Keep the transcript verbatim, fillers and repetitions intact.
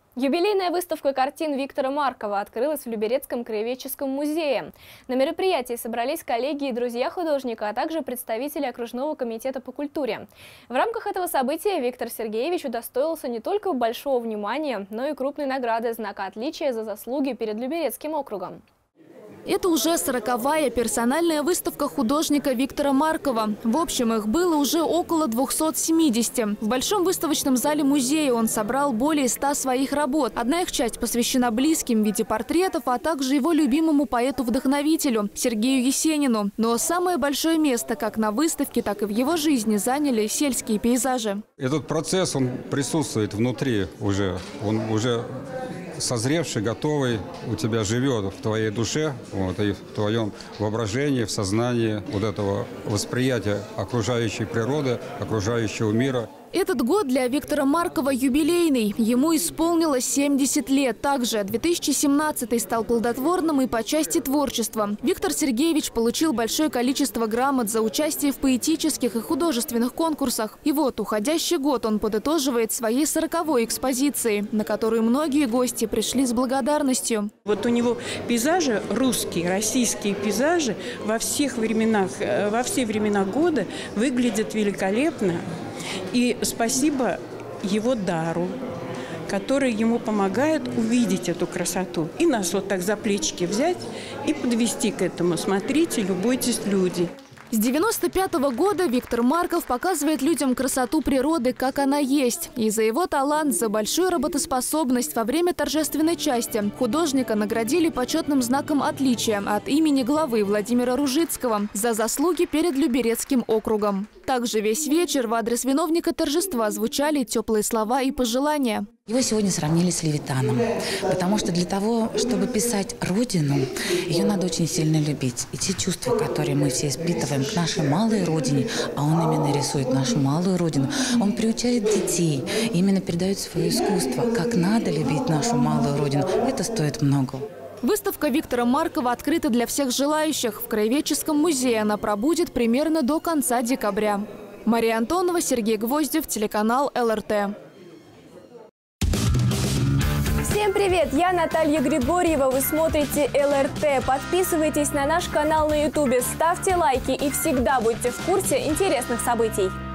Юбилейная выставка картин Виктора Маркова открылась в Люберецком краеведческом музее. На мероприятии собрались коллеги и друзья художника, а также представители окружного комитета по культуре. В рамках этого события Виктор Сергеевич удостоился не только большого внимания, но и крупной награды знака отличия за заслуги перед Люберецким округом. Это уже сороковая персональная выставка художника Виктора Маркова. В общем, их было уже около двухсот семидесяти. В большом выставочном зале музея он собрал более ста своих работ. Одна их часть посвящена близким в виде портретов, а также его любимому поэту-вдохновителю Сергею Есенину. Но самое большое место как на выставке, так и в его жизни заняли сельские пейзажи. Этот процесс, он присутствует внутри уже. Он уже созревший, готовый, у тебя живет в твоей душе, вот, и в твоем воображении, в сознании вот этого восприятия окружающей природы, окружающего мира. Этот год для Виктора Маркова юбилейный. Ему исполнилось семьдесят лет. Также две тысячи семнадцатый стал плодотворным и по части творчества. Виктор Сергеевич получил большое количество грамот за участие в поэтических и художественных конкурсах. И вот уходящий год он подытоживает своей сороковой экспозицией, на которую многие гости пришли с благодарностью. Вот у него пейзажи русские, российские пейзажи во всех временах, во все времена года выглядят великолепно. И спасибо его дару, который ему помогает увидеть эту красоту. И нас вот так за плечики взять и подвести к этому. Смотрите, любуйтесь, люди. С девяносто пятого года Виктор Марков показывает людям красоту природы, как она есть. И за его талант, за большую работоспособность во время торжественной части художника наградили почетным знаком отличия от имени главы Владимира Ружицкого за заслуги перед Люберецким округом. Также весь вечер в адрес виновника торжества звучали теплые слова и пожелания. Его сегодня сравнили с Левитаном, потому что для того, чтобы писать Родину, ее надо очень сильно любить. И те чувства, которые мы все испытываем к нашей малой Родине, а он именно рисует нашу малую Родину, он приучает детей, именно передает свое искусство, как надо любить нашу малую Родину. Это стоит много. Выставка Виктора Маркова открыта для всех желающих. В краеведческом музее она пробудет примерно до конца декабря. Мария Антонова, Сергей Гвоздев, телеканал эл эр тэ. Всем привет! Я Наталья Григорьева. Вы смотрите эл эр тэ. Подписывайтесь на наш канал на ютубе, ставьте лайки и всегда будьте в курсе интересных событий.